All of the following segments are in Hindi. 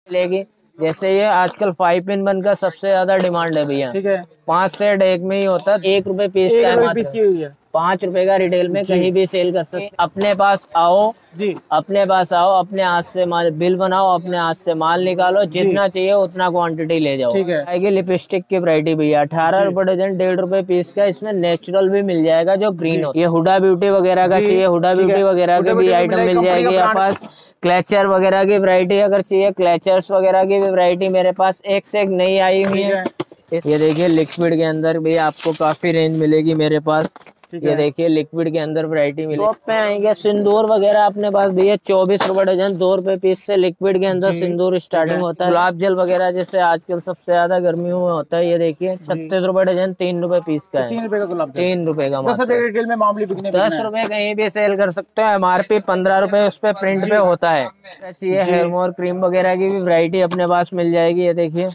मिलेगी। जैसे ये आजकल 5 पिन बन का सबसे ज्यादा डिमांड है भैया। ठीक है। 5 सेट एक में ही होता है, 1 रुपए पीस का है, पीस की हुई है। 5 रुपए का रिटेल में कहीं भी सेल कर सकते। अपने पास आओ जी, अपने पास आओ, अपने हाथ से माल बिल बनाओ, अपने हाथ से माल निकालो, जितना चाहिए उतना क्वांटिटी ले जाओ। ठीक है। आएगी लिपस्टिक की वैरायटी भैया, 18 रुपए डजन, 1.5 रुपए पीस का। इसमें नेचुरल भी मिल जाएगा जो ग्रीन हो। ये हुडा ब्यूटी वगैरह का चाहिए, हुडा ब्यूटी वगैरह के भी आइटम मिल जाएगी आपके पास। क्लेचर वगैरह की वैरायटी अगर चाहिए, क्लेचर्स वगैरह की भी वैरायटी मेरे पास एक से एक नई आई हुई है। ये देखिए लिक्विड के अंदर भी आपको काफी रेंज मिलेगी मेरे पास। ये देखिए लिक्विड के अंदर वैरायटी मिलेगी। शॉप पे आएंगे सिंदूर वगैरह अपने पास भैया 24 रुपए डजन, 2 रुपए पीस से लिक्विड के अंदर सिंदूर स्टार्टिंग होता है। गुलाब जल वगैरह जैसे आजकल सबसे ज्यादा गर्मियों में होता है, ये देखिए 36 रुपए डजन, 3 रुपए पीस का है। 3 रुपए का गुलाब जल, 3 रुपए का। 10 रुपए रिटेल में मामूली बिकने 10 रुपए कहीं भी सेल कर सकते हैं। MRP 15 रुपए उस पे प्रिंट पे होता है। चाहिए हेयर मोर क्रीम वगैरह की भी वैरायटी अपने पास मिल जाएगी। ये देखिए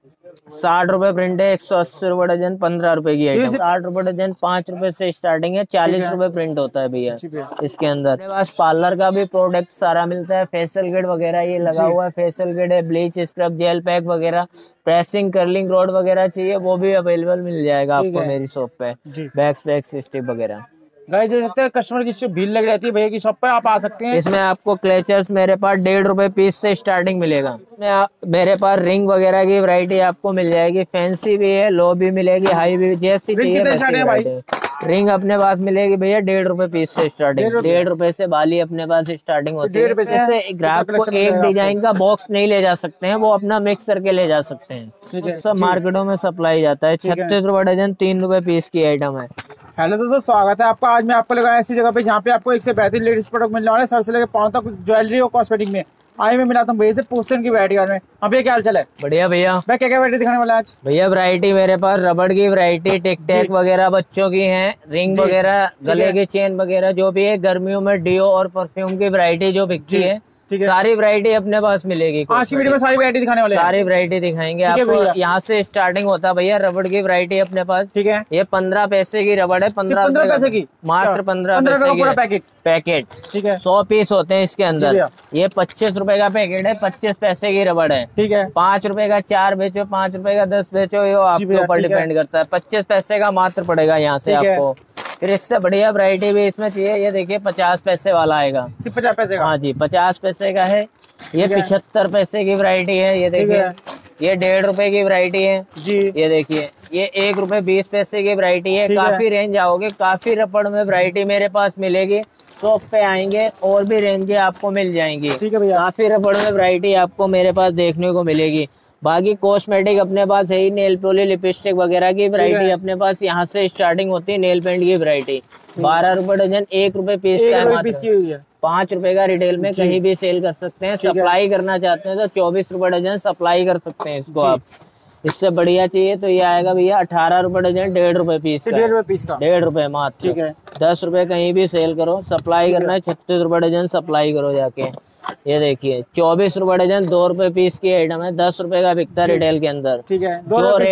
60 रुपए प्रिंट है, 180 रुपए डजन, 15 रुपए की आइटम। 60 रुपए डजन, 5 रुपए से स्टार्टिंग है, 40 रुपए प्रिंट होता है भैया इसके अंदर। मेरे पास पार्लर का भी प्रोडक्ट सारा मिलता है, फेशियल किट वगैरह ये लगा हुआ है, फेशियल किट है, ब्लीच, स्क्रब, जेल पैक वगैरह, प्रेसिंग, कर्लिंग रोड वगैरह चाहिए वो भी अवेलेबल मिल जाएगा आपको मेरी शॉप पे। बैक्स वैक्स स्टिप वगैरह गाइस देख सकते हैं, कस्टमर की भीड़ लग रहती है भैया की शॉप पर, आप आ सकते हैं। इसमें आपको क्लेचर्स मेरे पास 1.5 रुपए पीस से स्टार्टिंग मिलेगा। मेरे पास रिंग वगैरह की वैरायटी आपको मिल जाएगी, फैंसी भी है, लो भी मिलेगी, हाई भी, जैसी चाहिए। रिंग अपने पास मिलेगी भैया 1.5 रुपए पीस से स्टार्टिंग, 1.5 रुपए से बाली अपने पास स्टार्टिंग होती है। जैसे ग्राहक को एक डिजाइन का बॉक्स नहीं ले जा सकते हैं, वो अपना मिक्स करके ले जा सकते हैं। सब मार्केटों में सप्लाई जाता है। 36 रुपए डजन, 3 रुपए पीस की आइटम है। हेलो दोस्तों, स्वागत है आपका। आज मैं आपको लगाया ऐसी जगह पे जहाँ पे आपको एक से बेहतरीन लेडीज प्रोडक्ट मिलने वाले, सर से लेकर पाँव तक ज्वेलरी और कॉस्मेटिक में। आज मैं मिला था भैया से, पूछते हैं की वैरायटी में। अब ये क्या हाल चाल है? बढ़िया भैया। मैं क्या क्या वैरायटी दिखाने वाला आज भैया? वैरायटी मेरे पास रबड़ की वैरायटी, टिक टैक वगैरह बच्चों की है, रिंग वगैरह, गले की चेन वगैरह जो भी है। गर्मियों में डिओ और परफ्यूम की वैरायटी जो बिकती है, सारी वैरायटी अपने पास मिलेगी। आज की वीडियो में सारी वैरायटी दिखाने वाले हैं। सारी वैरायटी दिखाएंगे आपको। यहाँ से स्टार्टिंग होता है भैया रबड़ की वैरायटी अपने पास। ठीक है। ये 15 पैसे की रबड़ है, 15 पैसे की, मात्र 15 पैसे की पैकेट। ठीक है। 100 पीस होते हैं इसके अंदर। ये 25 रुपए का पैकेट है, 25 पैसे की रबड़ है। ठीक है। 5 रुपए का 4 बेचो, 5 रुपए का 10 बेचो, ये आपके ऊपर डिपेंड करता है। 25 पैसे का मात्र पड़ेगा यहाँ से आपको। फिर इससे बढ़िया वैरायटी भी इसमें चाहिए, ये देखिए 50 पैसे वाला आएगा। सिर्फ 50 पैसे का? हाँ जी, 50 पैसे का है। ये 75 पैसे की वैरायटी है, ये देखिए। ये 1.5 रुपए की वैरायटी है जी। ये देखिए ये 1 रुपए 20 पैसे की वैरायटी है। काफी रेंज आओगे, काफी रबड़ में वैरायटी मेरे पास मिलेगी। शॉप पे आएंगे और भी रेंज आपको मिल जाएंगी। ठीक है भैया। काफी रबड़ में वैरायटी आपको मेरे पास देखने को मिलेगी। बाकी कॉस्मेटिक अपने पास है ही, नेल पॉलिश, लिपस्टिक वगैरह की वैरायटी अपने पास यहाँ से स्टार्टिंग होती है। नेल पेंट की वैरायटी 12 रुपए डजन, 1 रुपए पीस का है। 5 रुपए का रिटेल में कहीं भी सेल कर सकते हैं। सप्लाई करना चाहते हैं तो 24 रुपए डजन सप्लाई कर सकते हैं इसको आप। इससे बढ़िया चाहिए तो ये आएगा भैया 18 रुपए डजन, 1.5 रुपए पीस का। 1.5 रुपए मात्र। ठीक है। 10 रुपए कहीं भी सेल करो, सप्लाई करना है 36 रुपए डजन सप्लाई करो जाके। ये देखिए 24 रुपए डजन, 2 रुपए पीस की आइटम है, 10 रुपए का बिकता रिटेल के अंदर। ठीक है।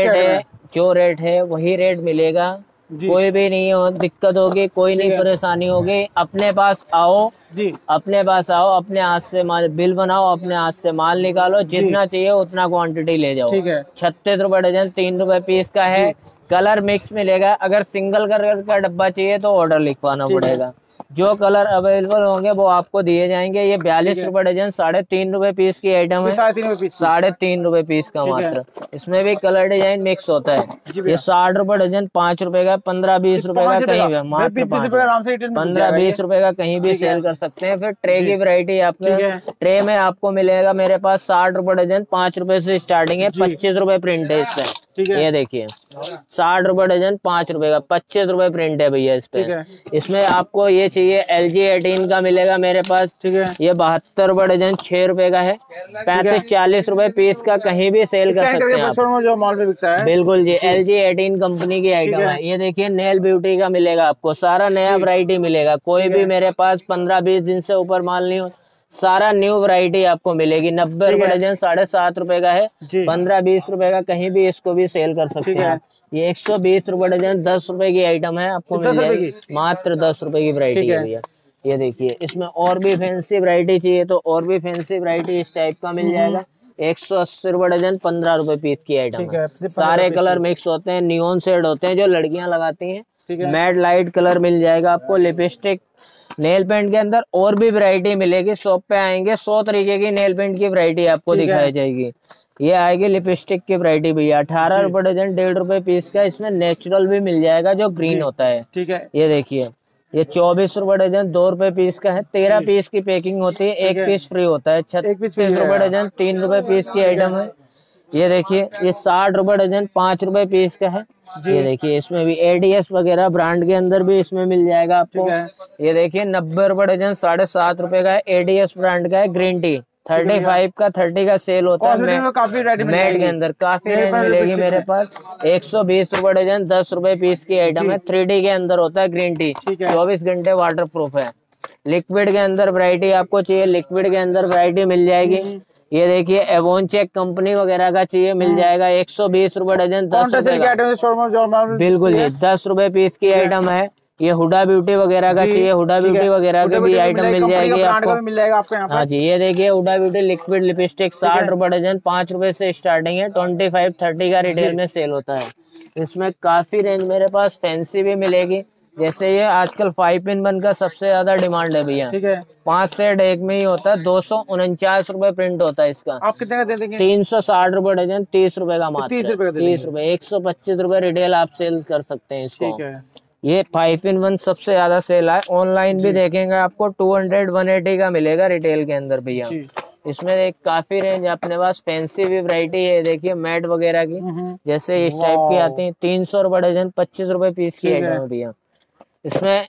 जो रेट है वही रेट मिलेगा। कोई भी नहीं हो दिक्कत होगी, कोई नहीं परेशानी होगी। अपने पास आओ जी, अपने पास आओ, अपने हाथ से माल बिल बनाओ, अपने हाथ से माल निकालो, जितना चाहिए उतना क्वांटिटी ले जाओ। ठीक है। 36 रुपए डजन, 3 रुपए पीस का है। कलर मिक्स मिलेगा। अगर सिंगल कलर का डब्बा चाहिए तो ऑर्डर लिखवाना पड़ेगा। जो कलर अवेलेबल होंगे वो आपको दिए जाएंगे। ये 42 रुपए डजन, 3.5 रुपए पीस की आइटम है। 3.5 रुपए पीस का मात्र। इसमें भी कलर डिजाइन मिक्स होता है। ये 60 रुपए डजन, 5 रुपए का, 15-20 रुपए का कहीं भी, मात्र 15-20 रुपए का कहीं भी सेल कर सकते हैं। फिर ट्रे की वैरायटी आपके ट्रे में आपको मिलेगा मेरे पास 60 रुपए डजन, 5 रुपए से स्टार्टिंग है, 25 रुपए प्रिंट है इसमें। ये देखिए 60 रुपए डजन, 5 रुपए का, 25 रुपए प्रिंट है भैया इस पे। इसमें आपको ये चाहिए LG 18 का मिलेगा मेरे पास। ठीक है। ये 72 रुपए डजन, 6 रुपए का है। 35-40 रुपए पीस का कहीं भी सेल कर सकते हैं आप। जो मॉल में बिकता है। बिल्कुल जी, LG 18 कंपनी की आइटम है। ये देखिए नेल ब्यूटी का मिलेगा आपको, सारा नया वैरायटी मिलेगा। कोई भी मेरे पास 15-20 दिन से ऊपर माल नहीं हो, सारा न्यू वैरायटी आपको मिलेगी। 90 रुपए डजन, 7.5 रुपए का है। 15-20 रुपए का कहीं भी इसको भी सेल कर सकते हैं। ये 120 रुपए डजन, 10 रुपए की आइटम है, आपको मिल जाएगी मात्र 10 रुपए की वैरायटी है भैया। ये देखिए इसमें और भी फैंसी वैरायटी चाहिए तो और भी फैंसी वैरायटी इस टाइप का मिल जाएगा। 180 रुपए डजन, 15 रुपए पीस की आइटम है। सारे कलर मिक्स होते हैं, नियॉन शेड होते हैं जो लड़कियां लगाती हैं। मैट लाइट कलर मिल जाएगा आपको। लिपस्टिक, नेल पेंट के अंदर और भी वैरायटी मिलेगी। शॉप पे आएंगे 100 तरीके की नेल पेंट की वैरायटी आपको दिखाई जाएगी। ये आएगी लिपस्टिक की वैरायटी भैया, 18 रुपए डजन, 1.5 रुपए पीस का। इसमें नेचुरल भी मिल जाएगा जो ग्रीन होता है। ठीक है, ये देखिए, ये 24 रुपए डजन, 2 रुपए पीस का है। 13 पीस की पैकिंग होती है, एक पीस फ्री होता है। 36 रुपए डजन, 3 रुपए पीस की आइटम है। ये देखिए, ये 60 रुपए डजन, 5 रुपए पीस का है। ये देखिए, इसमें भी एडीएस वगैरह ब्रांड के अंदर भी इसमें मिल जाएगा आपको। ये देखिए, 90 रुपए डजन, 7.5 रुपए का है। एडीएस ब्रांड का है, ग्रीन टी। 35 का 30 का सेल होता है। काफी मैट के अंदर काफी रेंज मिलेगी मेरे पास। 120 रुपए डजन, 10 रुपए पीस की आइटम है। 3D के अंदर होता है ग्रीन टी, 24 घंटे वाटर प्रूफ है। लिक्विड के अंदर वैरायटी आपको चाहिए, लिक्विड के अंदर वैरायटी मिल जाएगी। ये देखिए, एवोन चेक कंपनी वगैरह का चाहिए, मिल जाएगा। 120 रुपए डजन, 10 रुपए। बिल्कुल जी, 10 रुपए पीस की आइटम है। ये हुडा ब्यूटी वगैरह का चाहिए, हुडा ब्यूटी वगैरह की भी आइटम मिल जाएगी आपको। हाँ जी, ये देखिए, हुडा ब्यूटी लिक्विड लिपस्टिक 60 रुपए डजन, 5 रुपए से स्टार्टिंग है। 25-30 का रिटेल में सेल होता है। इसमें काफी रेंज मेरे पास फैंसी भी मिलेगी। जैसे ये आजकल 5-in-1 का सबसे ज्यादा डिमांड है भैया। 5 सेट एक में ही होता है। 249 रुपए प्रिंट होता है इसका। आप कितने का दे देंगे? 360 रुपए डजन, 30 रुपए का मात्र। 30 रुपए, 125 रुपए रिटेल आप सेल कर सकते हैं इसको। ये 5-in-1 सबसे ज्यादा सेल है। ऑनलाइन भी देखेंगे आपको 200-180 का मिलेगा रिटेल के अंदर भैया। इसमें एक काफी रेंज अपने पास फैंसी भी वैरायटी है। देखिए, मैट वगैरह की जैसे इस टाइप की आती है। 300 रुपए डजन, 25 रुपए पीस की आइटम है भैया। इसमें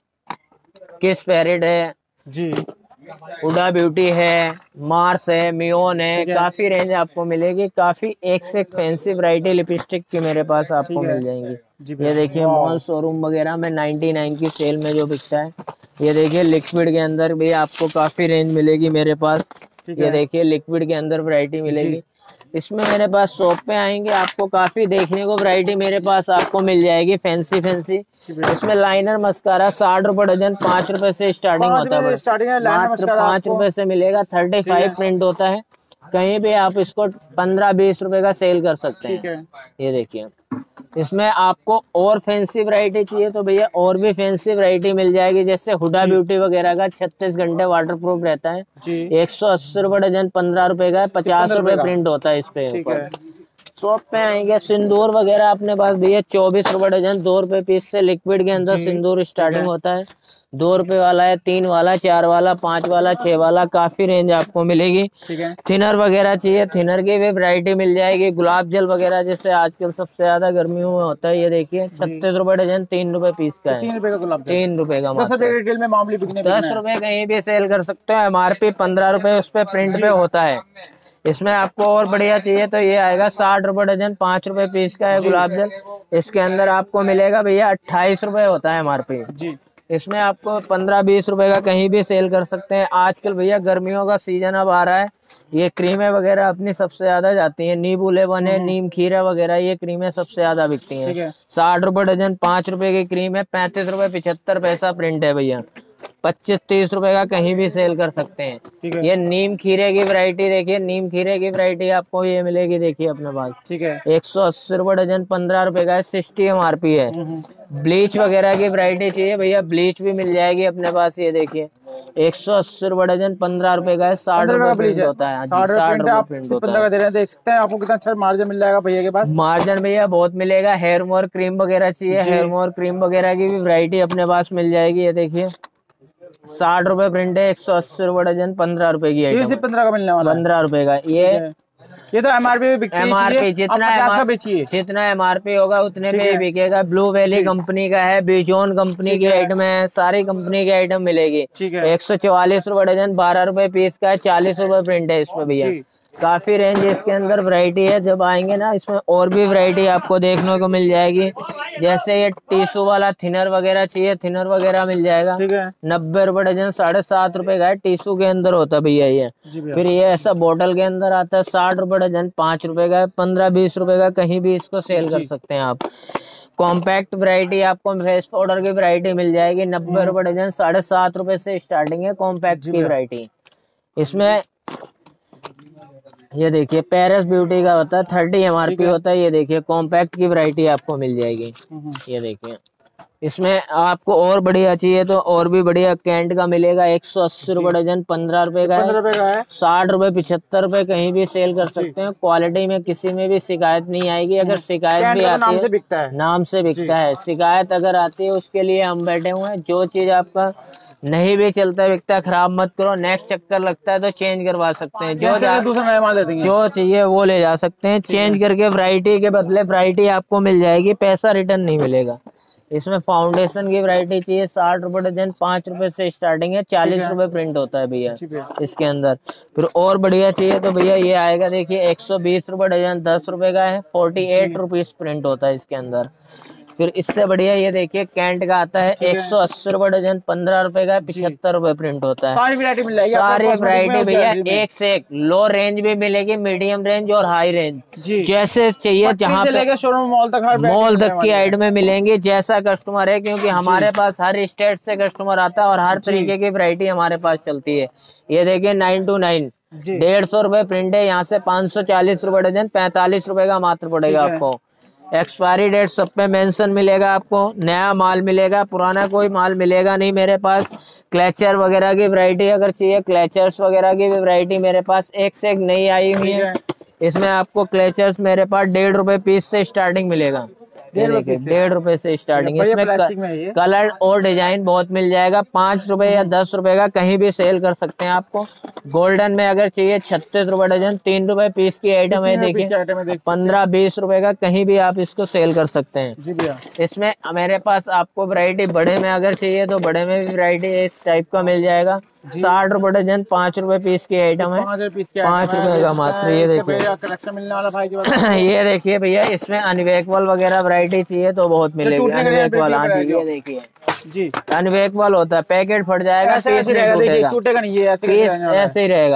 किस पैरेट है जी, हुडा ब्यूटी है, मार्स है, मियोन है। काफी रेंज आपको मिलेगी। काफी एक से एक फैंसी वैरायटी लिपस्टिक की मेरे पास आपको मिल जाएंगी। ये देखिए, मॉल शोरूम वगैरह में 99 की सेल में जो बिकता है। ये देखिए, लिक्विड के अंदर भी आपको काफी रेंज मिलेगी मेरे पास। ये देखिए, लिक्विड के अंदर वैरायटी मिलेगी। इसमें मेरे पास शॉप पे आएंगे आपको काफी देखने को वैरायटी मेरे पास आपको मिल जाएगी फैंसी। इसमें लाइनर मस्कारा 60 रुपए डजन, 5 रुपए से स्टार्टिंग होता है। मात्र 5 रुपए से मिलेगा। 35 प्रिंट होता है। कहीं भी आप इसको 15-20 रुपए का सेल कर सकते हैं। ये देखिए, इसमें आपको और फैंसी वैरायटी चाहिए तो भैया और भी फैंसी वैरायटी मिल जाएगी। जैसे हुडा ब्यूटी वगैरह का 36 घंटे वाटर प्रूफ रहता है। 180 रुपए डजन, 15 रुपए का है। 50 रुपए प्रिंट होता है इस पे। शॉप पे आएंगे, सिंदूर वगैरह अपने पास भैया 24 रुपए डजन, 2 रुपए पीस से लिक्विड के अंदर सिंदूर स्टार्टिंग होता है। 2 रुपए वाला है, 3 वाला, 4 वाला, 5 वाला, 6 वाला। काफी रेंज आपको मिलेगी। थिनर वगैरह चाहिए, थिनर की भी वैरायटी मिल जाएगी। गुलाब जल वगैरह जैसे आजकल सबसे ज्यादा गर्मियों में होता है। ये देखिए, 36 रुपए डजन, 3 रुपए पीस का है। 3 रुपए का गुलाब, 3 रुपए का। 10 रुपए कहीं भी सेल कर सकते हैं। MRP 15 रुपए उस पे प्रिंट पे होता है। इसमें आपको और बढ़िया चाहिए तो ये आएगा 60 रुपए डजन, 5 रुपए पीस का है गुलाब जल। इसके अंदर आपको मिलेगा भैया 28 रुपए होता है MRP जी। इसमें आपको 15-20 रुपए का कहीं भी सेल कर सकते हैं। आजकल भैया गर्मियों का सीजन अब आ रहा है। ये क्रीमें वगैरह अपनी सबसे ज्यादा जाती हैं। नींबू लेवन है, नीम खीरा वगैरह, ये क्रीमें सबसे ज्यादा बिकती हैं। 60 रुपए डजन, 5 रुपए की क्रीम है। 35 रुपए 75 पैसा प्रिंट है भैया। 25-30 रुपए का कहीं भी सेल कर सकते हैं। ये नीम खीरे की वैरायटी देखिए, नीम खीरे की वैरायटी आपको ये मिलेगी। देखिए अपने पास, ठीक है, 180 रुपए डजन, 15 रुपए का है। 60 MRP है। ब्लीच वगैरह की वैरायटी चाहिए भैया, ब्लीच भी मिल जाएगी अपने पास। ये देखिए, 180 रुपए डजन, 15 रुपए का है। 60 रुपए प्रिंट होता है। 60 रुपए प्रिंट होता है। देख सकते हैं, आपको कितना अच्छा मार्जिन मिल जाएगा भैया के पास। मार्जिन भैया बहुत मिलेगा। हेयर मोर क्रीम वगैरह चाहिए, हेयर मोर क्रीम वगैरह की भी वैरायटी अपने पास मिल जाएगी। ये देखिए, 60 रुपए प्रिंट है। 180 रुपए डजन, 15 रुपए की आइटम। 15 का मिलने वाला, 15 रुपए का। ये तो MRP पे बिकती है। MRP जितना MRP होगा उतने पे ही बिकेगा। ब्लू वैली कंपनी का है, बिजोन कंपनी की आइटम है, सारी कंपनी की आइटम मिलेगी। 144 रुपए डजन, 12 रुपए पीस का है। 40 रुपए प्रिंट है इसमें भैया। काफी रेंज इसके अंदर वैरायटी है। जब आएंगे ना, इसमें और भी वैरायटी आपको देखने को मिल जाएगी। जैसे ये टिश्यू वाला थिनर वगैरह चाहिए, थिनर वगैरह मिल जाएगा। 90 रुपए डजन, 7.5 रुपए का है। टिश्यू के अंदर होता है भैया ये। फिर ये ऐसा बोतल के अंदर आता है, 60 रुपए डजन, 5 रुपए का है। 15-20 रुपए का कहीं भी इसको सेल कर सकते हैं आप। कॉम्पैक्ट वैरायटी आपको फेस पाउडर की वैरायटी मिल जाएगी। 90 रुपए डजन, 7.5 रुपए से स्टार्टिंग है कॉम्पैक्ट की वैरायटी। इसमें ये देखिए पेरिस ब्यूटी का होता है, 30 MRP होता है। ये देखिए कॉम्पैक्ट की वैरायटी आपको मिल जाएगी। ये देखिए इसमें आपको और बढ़िया चाहिए तो और भी बढ़िया कैंट का मिलेगा। 180 रुपए डजन, 15 रुपए का है। 60 रुपए, 75 रुपए कहीं भी सेल कर सकते हैं। क्वालिटी में किसी में भी शिकायत नहीं आएगी। अगर शिकायत भी आती है, नाम से बिकता है। शिकायत अगर आती है उसके लिए हम बैठे हुए हैं। जो चीज आपका नहीं भी चलता बिकता, खराब मत करो। नेक्स्ट चक्कर लगता है तो चेंज करवा सकते हैं। जो चाहिए वो ले जा सकते हैं। चेंज करके वैरायटी के बदले वैरायटी आपको मिल जाएगी, पैसा रिटर्न नहीं मिलेगा। इसमें फाउंडेशन की वैरायटी चाहिए, 60 रुपए डजन, 5 रुपए से स्टार्टिंग है। 40 रुपए प्रिंट होता है भैया इसके अंदर। फिर और बढ़िया चाहिए तो भैया ये आएगा, देखिए 120 रुपए डजन, 10 रुपए का है। 48 रुपीज प्रिंट होता है इसके अंदर। फिर इससे बढ़िया ये देखिए कैंट का आता है, 180 रुपए डजन, 15 रुपए का, 75 रुपए प्रिंट होता है। सारी वैरायटी मिल जाएगी, सारी वैरायटी भैया एक से एक। लो रेंज भी मिलेगी, मीडियम रेंज और हाई रेंज, जैसे चाहिए। जहाँ पे शोरूम मॉल तक की साइड में मिलेंगे, जैसा कस्टमर है। क्योंकि हमारे पास हर स्टेट से कस्टमर आता है और हर तरीके की वैरायटी हमारे पास चलती है। ये देखिए 9 to 9 150 रुपए प्रिंट है। यहाँ से 540 रुपए डजन, 45 रुपए का मात्र पड़ेगा आपको। एक्सपायरी डेट सब पे मेंशन मिलेगा आपको। नया माल मिलेगा, पुराना कोई माल मिलेगा नहीं मेरे पास। क्लेचर वगैरह की वैरायटी अगर चाहिए, क्लेचर्स वगैरह की भी वैरायटी मेरे पास एक से एक नई आई हुई है। इसमें आपको क्लेचर्स मेरे पास 1.5 रुपए पीस से स्टार्टिंग मिलेगा। 1.5 रुपए से स्टार्टिंग। इसमें कलर और डिजाइन बहुत मिल जाएगा। 5 रुपए या 10 रुपए का कहीं भी सेल कर सकते हैं आपको। गोल्डन में अगर चाहिए 36 रुपए डजन, 3 रुपए पीस की आइटम है। देखिए 15-20 रुपए का कहीं भी आप इसको सेल कर सकते हैं। इसमें मेरे पास आपको वैरायटी बड़े में अगर चाहिए तो बड़े में भी वैरायटी इस टाइप का मिल जाएगा। 60 रुपए डजन, 5 रुपए पीस की आइटम है, 5 रुपए का मात्र। ये देखिए ये देखिए भैया इसमें अनवेकबल वगैरह वैरायटी चाहिए तो बहुत मिलेगी। अनवेकबल, हाँ जी ये देखिए जी अनवेकबल होता है। पैकेट फट जाएगा, टूटेगा नहीं, ये ऐसे ही रहेगा।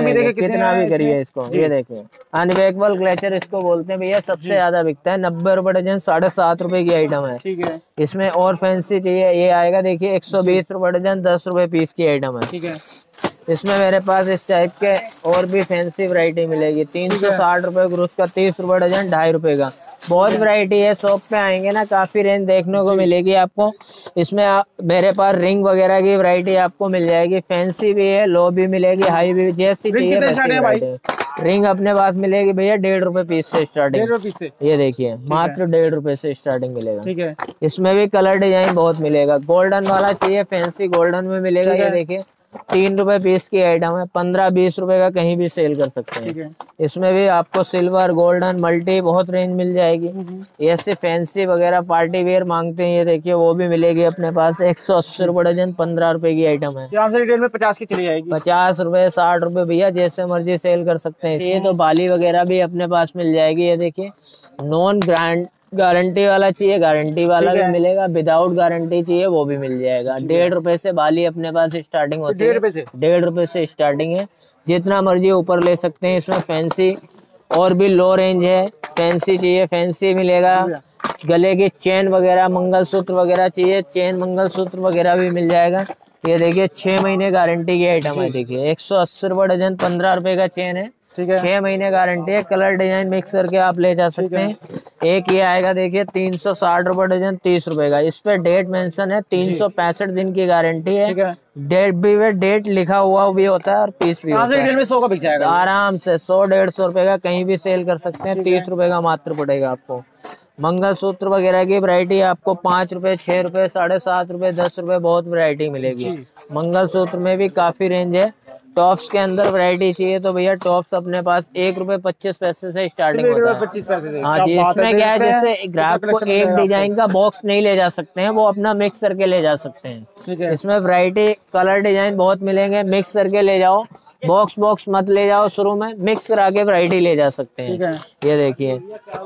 कितना भी करिए इसको। ये देखिए अनवेकबल क्लेचर इसको बोलते हैं भैया। सबसे ज्यादा बिकता है, 90 रुपए डजन, 7.5 रुपए की आइटम है। ठीक है। इसमें और फैंसी चाहिए, ये आएगा देखिए 120 रुपए डजन, 10 रुपए पीस की आइटम है। ठीक है। इसमें मेरे पास इस टाइप के और भी फैंसी वैरायटी मिलेगी। 360 रुपए ग्रुस का, 30 रुपए डजन, 2.5 रुपए का। बहुत वैरायटी है। शॉप पे आएंगे ना काफी रेंज देखने को मिलेगी आपको। इसमें मेरे पास रिंग वगैरह की वैरायटी आपको मिल जाएगी। फैंसी भी है, लो भी मिलेगी, हाई भी, जैसी चाहिए। रिंग अपने पास मिलेगी भैया 1.5 रुपए पीस से स्टार्टिंग। ये देखिए मात्र 1.5 रुपए से स्टार्टिंग मिलेगा। ठीक है। इसमें भी कलर डिजाइन बहुत मिलेगा। गोल्डन वाला चाहिए, फैंसी गोल्डन में मिलेगा। ये देखिए 3 रुपए पीस की आइटम है, 15-20 रुपए का कहीं भी सेल कर सकते हैं। इसमें भी आपको सिल्वर, गोल्डन, मल्टी बहुत रेंज मिल जाएगी। ऐसे फैंसी वगैरह पार्टी वेयर मांगते हैं, ये देखिए वो भी मिलेगी अपने पास। 180 रुपए डजन, 15 रुपए की आइटम है। यहाँ से रिटेल में 50 की चली जाएगी। 50 रुपए, 60 रुपए भैया जैसे मर्जी सेल कर सकते हैं। ये तो बाली वगैरह भी अपने पास मिल जाएगी। ये देखिए नॉन ब्रांड गारंटी वाला चाहिए, गारंटी वाला भी मिलेगा। विदाउट गारंटी चाहिए वो भी मिल जाएगा। 1.5 रुपए से बाली अपने पास स्टार्टिंग होती है। 1.5 रुपए से स्टार्टिंग है, जितना मर्जी ऊपर ले सकते हैं। इसमें फैंसी और भी लो रेंज है। फैंसी चाहिए, फैंसी मिलेगा। गले की चेन वगैरह, मंगलसूत्र वगैरह चाहिए, चेन मंगलसूत्र वगैरह भी मिल जाएगा। ये देखिए 6 महीने गारंटी की आइटम है। देखिए 180 रुपए डजन, 15 रुपए का चेन है। ठीक है। 6 महीने गारंटी है। कलर डिजाइन मिक्स करके आप ले जा सकते हैं। एक ये आएगा देखिए 360 रुपए डजन, 30 रुपए का। इस पे डेट मेंशन है, 365 दिन की गारंटी है। डेट भी डेट लिखा हुआ भी होता है और पीस भी होता है। 100 का बिक जाएगा आराम से। 100-150 रुपए का कहीं भी सेल कर सकते हैं। 30 रुपए का मात्र पड़ेगा आपको। मंगलसूत्र वगैरह की वैरायटी आपको 5 रुपए, 6 रुपए, 7.5 रुपए, 10 रुपए बहुत वैरायटी मिलेगी। मंगलसूत्र में भी काफी रेंज है। टॉप्स के अंदर वैरायटी चाहिए तो भैया टॉप्स अपने पास 1 रुपए 25 पैसे से स्टार्टिंग होता है। 25 पैसे से। हाँ जी। इसमें क्या है, जैसे ग्राहक को एक डिजाइन का बॉक्स नहीं ले जा सकते हैं, वो अपना मिक्स करके ले जा सकते हैं। इसमें वैरायटी, कलर डिजाइन बहुत मिलेंगे। मिक्स करके ले जाओ, बॉक्स मत ले जाओ शुरू में, मिक्स करा के वैरायटी ले जा सकते हैं। ये देखिए,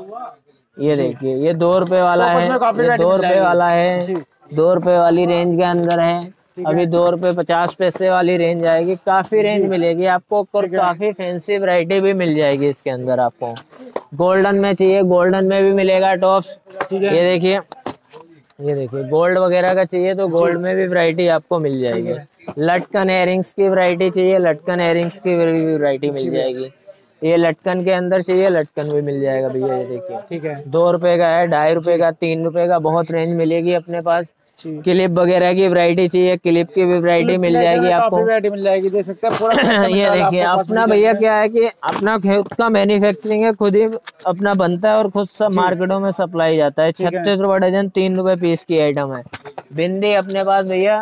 ये देखिए ये 2 रुपए वाला है, ये 2 रुपए वाला है, 2 रुपए वाली रेंज के अंदर है। अभी 2 रुपए 50 पैसे वाली रेंज आएगी। काफी रेंज मिलेगी आपको और काफी फैंसी वैरायटी भी मिल जाएगी इसके अंदर आपको। गोल्डन में चाहिए, गोल्डन में भी मिलेगा टॉप्स। ये देखिए, ये देखिए गोल्ड वगैरह का चाहिए तो गोल्ड में भी वैरायटी आपको मिल जाएगी। लटकन एयरिंग्स की वैरायटी चाहिए, लटकन एयरिंग्स की वैरायटी मिल जाएगी। ये लटकन के अंदर चाहिए, लटकन भी मिल जाएगा भैया, ये देखिए। ठीक है, 2 रुपए का है, 2.5 रुपए का, 3 रुपए का, बहुत रेंज मिलेगी अपने पास। क्लिप वगैरह की वैरायटी चाहिए, क्लिप की भी वैरायटी मिल जाएगी आपको, वैरायटी मिल जाएगी, देख सकते हैं पूरा। ये देखिए अपना भैया क्या है कि अपना खुद का मैन्युफैक्चरिंग है, खुद ही अपना बनता है और खुद सब मार्केटों में सप्लाई जाता है। 36 रुपए डजन, 3 रुपए पीस की आइटम है। बिंदी अपने पास भैया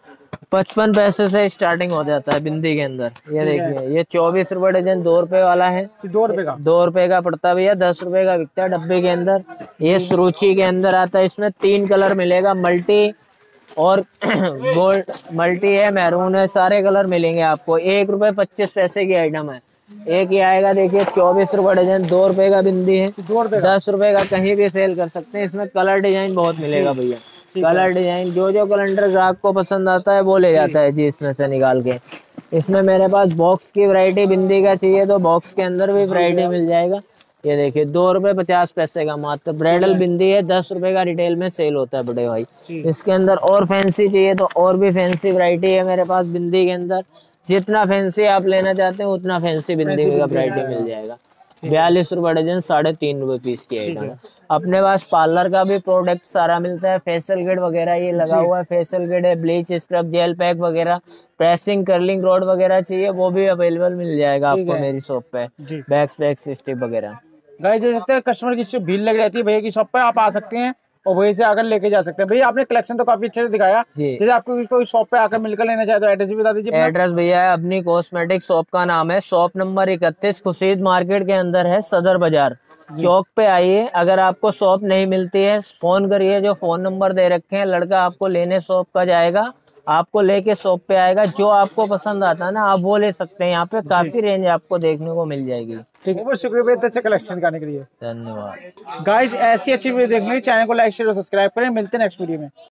55 पैसे से स्टार्टिंग हो जाता है बिंदी के अंदर। ये देखिए, ये 24 रुपए डजन, 2 रुपए वाला है। 2 रुपए का, 2 रुपए का पड़ता है भैया, 10 रुपए का बिकता है डब्बे के अंदर। ये सुरुचि के अंदर आता है, इसमें 3 कलर मिलेगा, मल्टी और गोल्ड, मल्टी है, मैरून है, सारे कलर मिलेंगे आपको। 1 रुपए 25 पैसे की आइटम है। एक ही आएगा, देखिए 24 रुपए डजन, 2 रुपए का बिंदी है, 10 रुपए का, कहीं भी सेल कर सकते हैं। इसमें कलर डिजाइन बहुत मिलेगा भैया, कलर डिजाइन जो कैलेंडर ग्राहक को पसंद आता है वो ले जाता है जी, इसमें से निकाल के। इसमें मेरे पास बॉक्स की वैरायटी बिंदी का चाहिए तो बॉक्स के अंदर भी वैरायटी मिल जाएगा। ये देखिए 2 रुपए 50 पैसे का मात्र ब्राइडल बिंदी है, 10 रुपए का रिटेल में सेल होता है बड़े भाई। इसके अंदर और फैंसी चाहिए तो और भी फैंसी वैरायटी है मेरे पास बिंदी के अंदर। जितना फैंसी आप लेना चाहते हैं उतना फैंसी बिंदी का वैरायटी मिल जाएगा। 42 रुपए डजन, 3.5 रुपए पीस की आइटम है। अपने पास पार्लर का भी प्रोडक्ट सारा मिलता है, फेशियल किट वगैरह ये लगा हुआ है, फेशियल किट है, ब्लीच, स्क्रब, जेल पैक वगैरह, प्रेसिंग, कर्लिंग रोड वगैरह चाहिए वो भी अवेलेबल मिल जाएगा आपको मेरी शॉप पे, बैक्स पैक्स स्टिप वगैरह। गाइस देख सकते हैं कस्टमर की जो भीड़ लग रहती है भैया की शॉप पर, आप आ सकते हैं और वहीं से आकर लेके जा सकते हैं। भैया आपने कलेक्शन तो काफी अच्छे से दिखाया, जैसे आपको कोई शॉप पे आकर मिलकर लेना चाहे तो एड्रेस भी बता दीजिए। एड्रेस भैया है अपनी कॉस्मेटिक शॉप का नाम है, शॉप नंबर 31 खुशीद मार्केट के अंदर है, सदर बाजार चौक पे आइए। अगर आपको शॉप नहीं मिलती है फोन करिए, जो फोन नंबर दे रखे हैं लड़का आपको लेने शॉप पर जाएगा, आपको लेके शॉप पे आएगा। जो आपको पसंद आता है ना आप वो ले सकते हैं, यहाँ पे काफी रेंज आपको देखने को मिल जाएगी। ठीक है, बहुत शुक्रिया इतने अच्छे कलेक्शन दिखाने के लिए, धन्यवाद। गाइस ऐसी अच्छी वीडियो देखने के लिए चैनल को लाइक शेयर और सब्सक्राइब करें। मिलते हैं नेक्स्ट वीडियो में।